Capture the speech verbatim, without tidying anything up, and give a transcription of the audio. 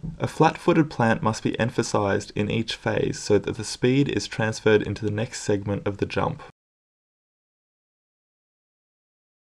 A flat-footed plant must be emphasized in each phase so that the speed is transferred into the next segment of the jump.